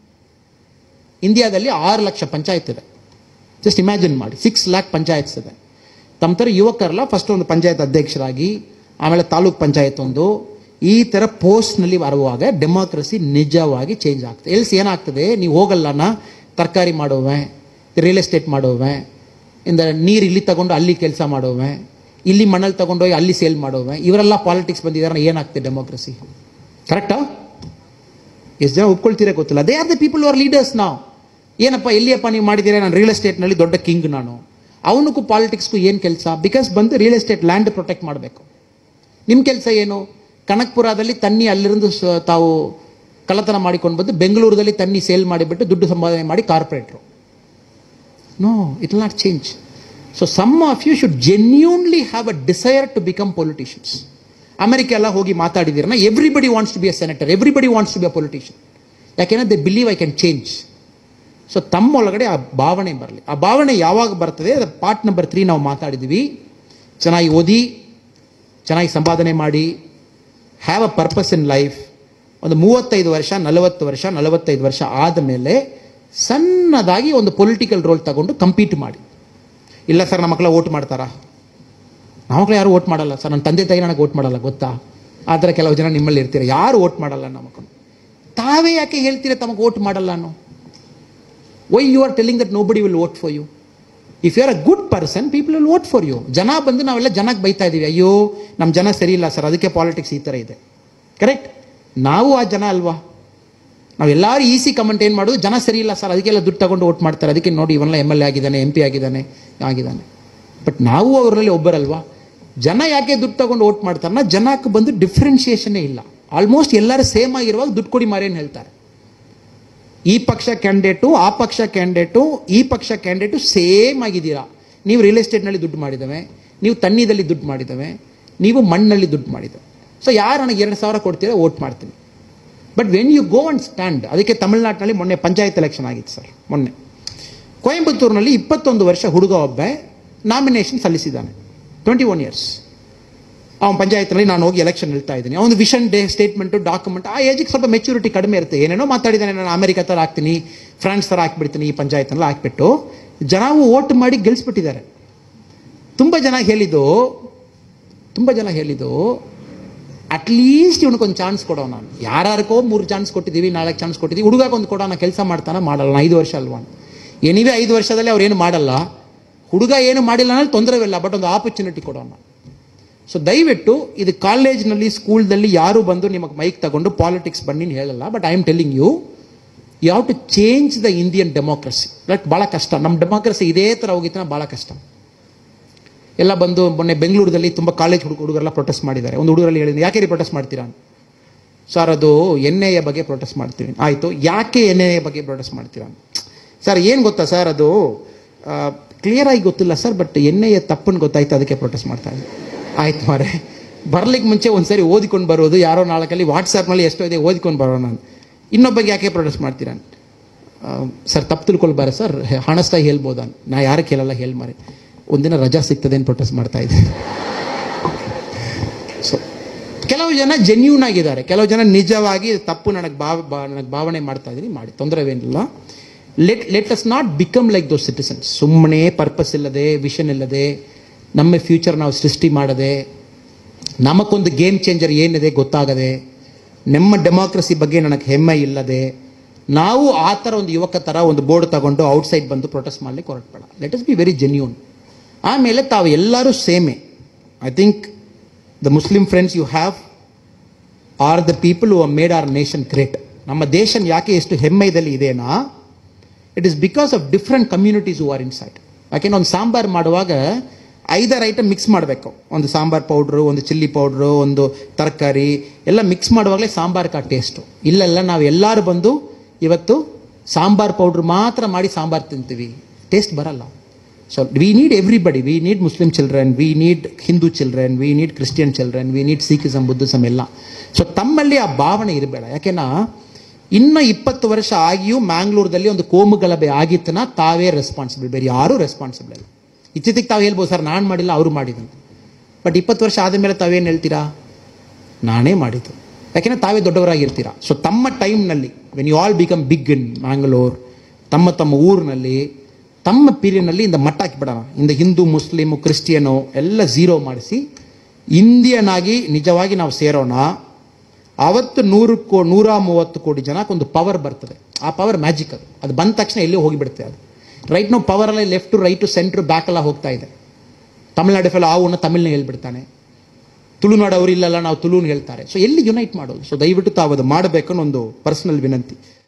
ಇಂಡಿಯಾದಲ್ಲಿ 6 ಲಕ್ಷ ಪಂಚಾಯತ್ ಇದೆ. ಜಸ್ಟ್ ಇಮ್ಯಾಜಿನ್ ಮಾಡಿ, 6 lakh ಪಂಚಾಯತ್ಸ್ ಇದೆ. ತಮ್ಮ ಥರ ಯುವಕರೆಲ್ಲ ಫಸ್ಟ್ ಒಂದು ಪಂಚಾಯತ್ ಅಧ್ಯಕ್ಷರಾಗಿ, ಆಮೇಲೆ ತಾಲೂಕ್ ಪಂಚಾಯತ್ ಒಂದು, ಈ ಥರ ಪೋಸ್ಟ್ನಲ್ಲಿ ಬರುವಾಗ ಡೆಮಾಕ್ರಸಿ ನಿಜವಾಗಿ ಚೇಂಜ್ ಆಗ್ತದೆ. ಎಲ್ಸ್ ಏನಾಗ್ತದೆ, ನೀವು ಹೋಗಲ್ಲನ ತರಕಾರಿ ಮಾಡೋವೆ, ರಿಯಲ್ ಎಸ್ಟೇಟ್ ಮಾಡೋವೆ, ಇಂದ ನೀರು ಇಲ್ಲಿ ತಗೊಂಡು ಅಲ್ಲಿ ಕೆಲಸ ಮಾಡೋವೆ, ಇಲ್ಲಿ ಮಣ್ಣಲ್ಲಿ ತಗೊಂಡೋಗಿ ಅಲ್ಲಿ ಸೇಲ್ ಮಾಡೋವೆ, ಇವರೆಲ್ಲ ಪಾಲಿಟಿಕ್ಸ್ ಬಂದಿದ್ದಾರೆ, ಏನಾಗ್ತದೆ ಡೆಮಾಕ್ರಸಿ? ಕರೆಕ್ಟಾ? ಎಷ್ಟು ಜನ ಒಪ್ಕೊಳ್ತೀರಾ ಗೊತ್ತಿಲ್ಲ. They are the people who are leaders ನಾವು. ಏನಪ್ಪ ಎಲ್ಲಿಯಪ್ಪ ನೀವು ಮಾಡಿದ್ದೀರಾ? ನಾನು ರಿಯಲ್ ಎಸ್ಟೇಟ್ನಲ್ಲಿ ದೊಡ್ಡ ಕಿಂಗ್ ನಾನು. ಅವನಿಗೂ ಪಾಲಿಟಿಕ್ಸ್ಗೂ ಏನು ಕೆಲಸ? ಬಿಕಾಸ್ ಬಂದು ರಿಯಲ್ ಎಸ್ಟೇಟ್ ಲ್ಯಾಂಡ್ ಪ್ರೊಟೆಕ್ಟ್ ಮಾಡಬೇಕು. ನಿಮ್ಮ ಕೆಲಸ ಏನು? ಕನಕ್ಪುರದಲ್ಲಿ ತನ್ನಿ ಅಲ್ಲಿருந்து ತಾವು ಕಳ್ಳತನ ಮಾಡಿಕೊಂಡು ಬಂದು ಬೆಂಗಳೂರಲ್ಲಿ ತನ್ನಿ ಸೇಲ್ ಮಾಡಿಬಿಟ್ಟು ದುಡ್ಡು ಸಂಪಾದನೆ ಮಾಡಿ ಕಾರ್ಪೊರೇಟ್ರು. No, it will not change. So some of you should genuinely have a desire to become politicians. America ಎಲ್ಲ ಹೋಗಿ ಮಾತಾಡಿದ್ದೀರನ್ನ, everybody wants to be a senator, everybody wants to be a politician. ಯಾಕೆಂದರೆ they believe I can change. So ತಮ್ಮ ಒಳಗಡೆ ಆ ಭಾವನೆ ಬರಲಿ. ಆ ಭಾವನೆ ಯಾವಾಗ ಬರ್ತದೆ? ಅದು ಪಾರ್ಟ್ ನಂಬರ್ 3 ನಾವು ಮಾತಾಡಿದ್ದೀವಿ. ಚೆನ್ನಾಗಿ ಓದಿ, ಚೆನ್ನಾಗಿ ಸಂಪಾದನೆ ಮಾಡಿ, have a purpose in life. ಒಂದು 35 ವರ್ಷ 40 ವರ್ಷ 45 ವರ್ಷ ಆದಮೇಲೆ ಸಣ್ಣದಾಗಿ ಒಂದು ಪೊಲಿಟಿಕಲ್ ರೋಲ್ ತಗೊಂಡು ಕಂಪೀಟ್ ಮಾಡಿ. ಇಲ್ಲ ಸರ್, ನಮ್ಮ ಮಕ್ಕಳ ಓಟ್ ಮಾಡ್ತಾರಾ? ನಮ್ಮ ಮಕ್ಕಳು ಯಾರು ಓಟ್ ಮಾಡಲ್ಲ ಸರ್, ನನ್ನ ತಂದೆ ತಾಯಿ ನನಗೆ ಓಟ್ ಮಾಡಲ್ಲ, ಗೊತ್ತಾ? ಆ ಥರ ಕೆಲವು ಜನ ನಿಮ್ಮಲ್ಲಿ ಇರ್ತೀರ, ಯಾರು ಓಟ್ ಮಾಡಲ್ಲ ನಮ್ಮ ಮಕ್ಕಳು. ತಾವೇ ಯಾಕೆ ಹೇಳ್ತೀರ ತಮಗೆ ಓಟ್ ಮಾಡಲ್ಲ ಅನ್ನೋ? Why you are telling that nobody will vote for you? If you are a good person, people will vote for you. ಜನ ಬಂದು ನಾವೆಲ್ಲ ಜನಕ್ಕೆ ಬೈತಾ ಇದ್ದೀವಿ, ಅಯ್ಯೋ ನಮ್ಮ ಜನ ಸರಿ ಇಲ್ಲ ಸರ್, ಅದಕ್ಕೆ ಪಾಲಿಟಿಕ್ಸ್ ಈ ಥರ ಇದೆ. ಕರೆಕ್ಟ್? ನಾವು ಆ ಜನ ಅಲ್ವಾ? ನಾವೆಲ್ಲರೂ ಈಸಿ ಕಮೆಂಟ್ ಏನು ಮಾಡೋದು? ಜನ ಸರಿ ಇಲ್ಲ ಸರ್, ಅದಕ್ಕೆಲ್ಲ ದುಡ್ಡು ತಗೊಂಡು ವೋಟ್ ಮಾಡ್ತಾರೆ, ಅದಕ್ಕೆ ನೋಡಿ ಇವನ್ನೆಲ್ಲ MLA ಆಗಿದ್ದಾನೆ, MP ಆಗಿದ್ದಾನೆ. ಬಟ್ ನಾವು ಅವರಲ್ಲಿ ಒಬ್ಬರಲ್ವಾ? ಜನ ಯಾಕೆ ದುಡ್ಡು ತಗೊಂಡು ವೋಟ್ ಮಾಡ್ತಾರನ್ನ, ಜನಕ್ಕೆ ಬಂದು ಡಿಫ್ರೆನ್ಷಿಯೇಷನ್ನೇ ಇಲ್ಲ. ಆಲ್ಮೋಸ್ಟ್ ಎಲ್ಲರೂ ಸೇಮ್ ಆಗಿರುವಾಗ ದುಡ್ಡು ಕೊಡಿ ಮಾರಿ ಏನು ಹೇಳ್ತಾರೆ. ಈ ಪಕ್ಷ ಕ್ಯಾಂಡಿಡೇಟು, ಆ ಪಕ್ಷ ಕ್ಯಾಂಡಿಡೇಟು, ಈ ಪಕ್ಷ ಕ್ಯಾಂಡಿಡೇಟು ಸೇಮ್ ಆಗಿದ್ದೀರಾ. ನೀವು ರಿಯಲ್ ಎಸ್ಟೇಟ್ನಲ್ಲಿ ದುಡ್ಡು ಮಾಡಿದ್ದೇವೆ, ನೀವು ತನ್ನಿದಲ್ಲಿ ದುಡ್ಡು ಮಾಡಿದ್ದೇವೆ, ನೀವು ಮಣ್ಣಲ್ಲಿ ದುಡ್ಡು ಮಾಡಿದ್ದೇವೆ. ಸೊ ಯಾರು ನನಗೆ 2000 ಕೊಡ್ತೀರಾ ವೋಟ್ ಮಾಡ್ತೀನಿ. But when you go and stand, ಅದಕ್ಕೆ ತಮಿಳ್ನಾಡಿನಲ್ಲಿ ಮೊನ್ನೆ ಪಂಚಾಯತ್ ಎಲೆಕ್ಷನ್ ಆಗಿತ್ತು ಸರ್. ಮೊನ್ನೆ ಕೊಯಂಬತ್ತೂರಿನಲ್ಲಿ 21 ವರ್ಷ ಹುಡುಗ ಒಬ್ಬ ನಾಮಿನೇಷನ್ ಸಲ್ಲಿಸಿದ್ದಾನೆ, 21 years. ಅವನ ಪಂಚಾಯತ್ನಲ್ಲಿ ನಾನು ಹೋಗಿ ಎಲೆಕ್ಷನ್ ಹೇಳ್ತಾ ಇದ್ದೀನಿ. ಅವನು ವಿಷನ್ ಸ್ಟೇಟ್ಮೆಂಟು, ಡಾಕ್ಯುಮೆಂಟ್, ಆ ಏಜಿಗೆ ಸ್ವಲ್ಪ ಮೆಚುರಿಟಿ ಕಡಿಮೆ ಇರುತ್ತೆ. ಏನೇನೋ ಮಾತಾಡಿದ್ದಾನೆ, ನಾನು ಅಮೆರಿಕ ಥರ ಹಾಕ್ತೀನಿ, ಫ್ರಾನ್ಸ್ ಥರ ಹಾಕ್ಬಿಡ್ತೀನಿ, ಈ ಪಂಚಾಯತ್ನೆಲ್ಲ ಹಾಕ್ಬಿಟ್ಟು ಜನವು ವೋಟ್ ಮಾಡಿ ಗೆಲ್ಲಿಸ್ಬಿಟ್ಟಿದ್ದಾರೆ. ತುಂಬ ಜನ ಹೇಳಿದ್ದು ಅಟ್ಲೀಸ್ಟ್ ಇವನಿಗೊಂದು ಚಾನ್ಸ್ ಕೊಡೋಣ. ನಾನು ಯಾರ್ಯಾರಿಗೋ 3 ಚಾನ್ಸ್ ಕೊಟ್ಟಿದ್ದೀವಿ, 4 ಚಾನ್ಸ್ ಕೊಟ್ಟಿದ್ದೀವಿ, ಹುಡುಗಕ್ಕೊಂದು ಕೊಡೋಣ, ಕೆಲಸ ಮಾಡ್ತಾನೆ, ಮಾಡಲ್ಲ. 5 ವರ್ಷ ಅಲ್ವಾ? ಏನಿವೆ 5 ವರ್ಷದಲ್ಲಿ ಅವ್ರೇನು ಮಾಡಲ್ಲ, ಹುಡುಗ ಏನು ಮಾಡಿಲ್ಲ ಅನ್ನೋದು ತೊಂದರೆವಿಲ್ಲ, ಬಟ್ ಒಂದು ಆಪರ್ಚುನಿಟಿ ಕೊಡೋಣ. ಸೊ ದಯವಿಟ್ಟು ಇದು ಕಾಲೇಜ್ನಲ್ಲಿ, ಸ್ಕೂಲ್ದಲ್ಲಿ ಯಾರು ಬಂದು ನಿಮಗೆ ಮೈಕ್ ತಗೊಂಡು ಪಾಲಿಟಿಕ್ಸ್ ಬನ್ನಿ ಹೇಳಲ್ಲ. But I am telling you, you have to change the Indian democracy. But ಭಾಳ ಕಷ್ಟ. ನಮ್ಮ ಡೆಮೋಕ್ರಸಿ ಇದೇ ಥರ ಹೋಗಿತ್ತು, ಭಾಳ ಕಷ್ಟ. ಎಲ್ಲ ಬಂದು ಮೊನ್ನೆ ಬೆಂಗಳೂರಲ್ಲಿ ತುಂಬ ಕಾಲೇಜ್ ಹುಡುಗರೆಲ್ಲ ಪ್ರೊಟೆಸ್ಟ್ ಮಾಡಿದ್ದಾರೆ. ಒಂದು ಹುಡುಗರಲ್ಲಿ ಹೇಳಿದ್ರು, ಯಾಕೆ ರೀ ಪ್ರೊಟೆಸ್ಟ್ ಮಾಡ್ತೀರಾ? ಸರ್, ಅದು NIA ಬಗ್ಗೆ ಪ್ರೊಟೆಸ್ಟ್ ಮಾಡ್ತೀವಿ. ಆಯಿತು, ಯಾಕೆ NIA ಬಗ್ಗೆ ಪ್ರೊಟೆಸ್ಟ್ ಮಾಡ್ತೀರಾ? ಸರ್ ಏನು ಗೊತ್ತಾ ಸರ್, ಅದು ಕ್ಲಿಯರಾಗಿ ಗೊತ್ತಿಲ್ಲ ಸರ್, ಬಟ್ NIA ತಪ್ಪನ್ನು ಗೊತ್ತಾಯ್ತು, ಅದಕ್ಕೆ ಪ್ರೊಟೆಸ್ಟ್ ಮಾಡ್ತಾ ಇದ್ದೀನಿ. ಆಯ್ತು ಮಾರೆ, ಬರ್ಲಿಕ್ಕೆ ಮುಂಚೆ ಒಂದು ಸರಿ ಓದಿಕೊಂಡು ಬರೋದು, ಯಾರೋ 4 ವಾಟ್ಸಪ್ನಲ್ಲಿ ಎಷ್ಟೋ ಇದೆ ಓದಿಕೊಂಡು ಬರೋಣ. ಇನ್ನೊಬ್ಬಗೆ ಯಾಕೆ ಪ್ರೊಟೆಸ್ಟ್ ಮಾಡ್ತೀರಾ? ಸರ್ ತಪ್ಪು ತಿಳ್ಕೊಳ್ಬಾರ ಸರ್, ಹಾಣಸ್ತಾಗಿ ಹೇಳ್ಬೋದಾ? ನಾ ಯಾರು ಕೇಳಲ್ಲ, ಹೇಳಿ ಮಾರಿ, ಒಂದಿನ ರಜಾ ಸಿಗ್ತದೆ ಅಂತ ಪ್ರೊಟೆಸ್ಟ್ ಮಾಡ್ತಾ ಇದ್ದೀನಿ. ಸೊ ಕೆಲವು ಜನ ಜೆನ್ಯೂನ್ ಆಗಿದ್ದಾರೆ, ಕೆಲವು ಜನ ನಿಜವಾಗಿ ತಪ್ಪು ನನಗೆ ಭಾವನೆ ಮಾಡ್ತಾ ಇದ್ದೀನಿ, ಮಾಡಿ, ತೊಂದರೆವೇನಿಲ್ಲ. Let us not become like those citizens. ಸುಮ್ಮನೆ ಪರ್ಪಸ್ ಇಲ್ಲದೆ, ವಿಷನ್ ಇಲ್ಲದೆ, ನಮ್ಮ ಫ್ಯೂಚರ್ ನಾವು ಸೃಷ್ಟಿ ಮಾಡದೆ, ನಮಗೊಂದು ಗೇಮ್ ಚೇಂಜರ್ ಏನಿದೆ ಗೊತ್ತಾಗದೆ, ನಮ್ಮ ಡೆಮಾಕ್ರಸಿ ಬಗ್ಗೆ ನನಗೆ ಹೆಮ್ಮೆ ಇಲ್ಲದೆ, ನಾವು ಆ ಥರ ಒಂದು ಯುವಕ ಥರ ಒಂದು ಬೋರ್ಡ್ ತಗೊಂಡು ಔಟ್ಸೈಡ್ ಬಂದು ಪ್ರೊಟೆಸ್ಟ್ ಮಾಡಲಿಕ್ಕೆ ಹೊರಟಬೇಡ. Let us be very genuine. ಆಮೇಲೆ ತಾವು ಎಲ್ಲರೂ ಸೇಮೆ. I think the Muslim friends you have are the people who made our nation great. ನಮ್ಮ ದೇಶ ಯಾಕೆ ಎಷ್ಟು ಹೆಮ್ಮೆದಲ್ಲಿ ಇದೆನಾ, it is because of different communities who are inside. ಯಾಕೆಂದ್ರೆ ಒಂದು ಸಾಂಬಾರು ಮಾಡುವಾಗ 5 ಐಟಮ್ ಮಿಕ್ಸ್ ಮಾಡಬೇಕು. ಒಂದು ಸಾಂಬಾರ್ ಪೌಡ್ರು, ಒಂದು ಚಿಲ್ಲಿ ಪೌಡ್ರು, ಒಂದು ತರಕಾರಿ ಎಲ್ಲ ಮಿಕ್ಸ್ ಮಾಡುವಾಗಲೇ ಸಾಂಬಾರ್ಗೆ ಆ ಟೇಸ್ಟು. ಇಲ್ಲೆಲ್ಲ ನಾವು ಎಲ್ಲರೂ ಬಂದು ಇವತ್ತು ಸಾಂಬಾರ್ ಪೌಡ್ರ್ ಮಾತ್ರ ಮಾಡಿ ಸಾಂಬಾರು ತಿಂತೀವಿ, ಟೇಸ್ಟ್ ಬರಲ್ಲ. So we need everybody. We need Muslim children, we need Hindu children, we need Christian children, we need Sikhism, Buddhism ಎಲ್ಲ. ಸೊ ತಮ್ಮಲ್ಲಿ ಆ ಭಾವನೆ ಇರಬೇಡ. ಯಾಕೆನಾ ಇನ್ನು 20 ವರ್ಷ ಆಗಿಯೂ ಮ್ಯಾಂಗ್ಳೂರ್ದಲ್ಲಿ ಒಂದು ಕೋಮು ಗಲಭೆ ಆಗಿತ್ತನ ತಾವೇ ರೆಸ್ಪಾನ್ಸಿಬಲ್, ಬೇರೆ ಯಾರೂ ರೆಸ್ಪಾನ್ಸಿಬಲ್ ಇಲ್ಲ. ಇತ್ತೀಚೆಗೆ ತಾವು ಹೇಳ್ಬೋದು ಸರ್ ನಾನು ಮಾಡಿಲ್ಲ ಅವರು ಮಾಡಿದ್ರು, ಬಟ್ 20 ವರ್ಷ ಆದಮೇಲೆ ತಾವೇನು ಹೇಳ್ತೀರಾ? ನಾನೇ ಮಾಡಿದ್ದು. ಯಾಕೆಂದರೆ ತಾವೇ ದೊಡ್ಡವರಾಗಿರ್ತೀರಾ. ಸೊ ತಮ್ಮ ಟೈಮ್ನಲ್ಲಿ when you all become big in Mangalore, ತಮ್ಮ ಊರಿನಲ್ಲಿ ತಮ್ಮ ಪೀರಿಯಡ್ನಲ್ಲಿ ಇಂದ ಮಟ್ಟ ಹಾಕಿಬಿಡೋಣ. ಇಂದ ಹಿಂದೂ, ಮುಸ್ಲಿಮು, ಕ್ರಿಶ್ಚಿಯನು ಎಲ್ಲ ಝೀರೋ ಮಾಡಿಸಿ ಇಂಡಿಯನ್ ಆಗಿ ನಿಜವಾಗಿ ನಾವು ಸೇರೋಣ. ಅವತ್ತು 130 ಕೋಟಿ ಜನಕ್ಕೊಂದು ಪವರ್ ಬರ್ತದೆ. ಆ ಪವರ್ ಮ್ಯಾಜಿಕ್. ಅದು ಬಂದ ತಕ್ಷಣ ಎಲ್ಲಿ ಹೋಗಿಬಿಡುತ್ತೆ. ಅದು ರೈಟ್ ನಾವು ಪವರಲ್ಲಿ left to right to centre back ಎಲ್ಲ ಹೋಗ್ತಾ ಇದೆ. ತಮಿಳ್ನಾಡು ಫೆಲ್ಲ ಅವನ್ನ ತಮಿಳ್ನ ಹೇಳ್ಬಿಡ್ತಾನೆ, ತುಳುನಾಡು ಅವರು ಇಲ್ಲಲ್ಲ ನಾವು ತುಳುನ್ ಹೇಳ್ತಾರೆ. ಸೊ ಎಲ್ಲಿ ಯುನೈಟ್ ಮಾಡೋದು? ಸೊ ದಯವಿಟ್ಟು ತಾವು ಅದು ಮಾಡಬೇಕನ್ನೋ ಒಂದು ಪರ್ಸನಲ್ ವಿನಂತಿ.